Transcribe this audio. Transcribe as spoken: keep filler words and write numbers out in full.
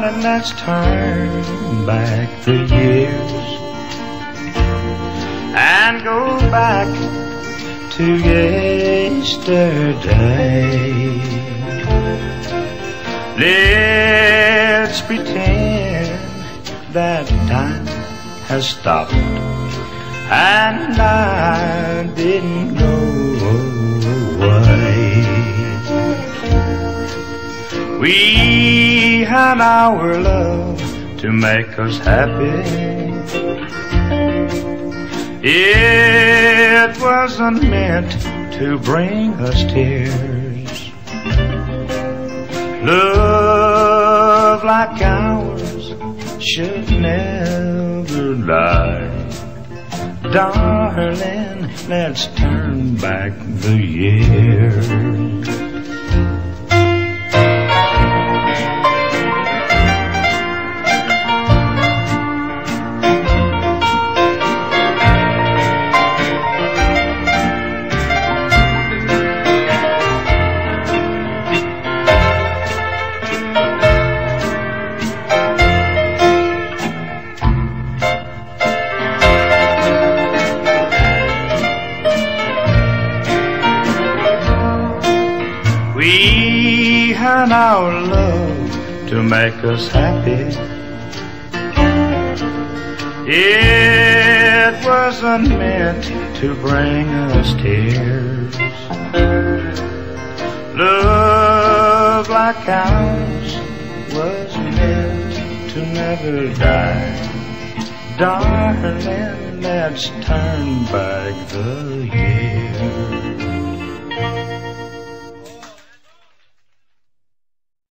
Darling, let's turn back the years and go back to yesterday. Let's pretend that time has stopped and I didn't go away. We had our love to make us happy. It wasn't meant to bring us tears. Love like ours should never die. Darling, let's turn back the years. We had our love to make us happy. It wasn't meant to bring us tears. Love like ours was meant to never die. Darling, let's turn back the years.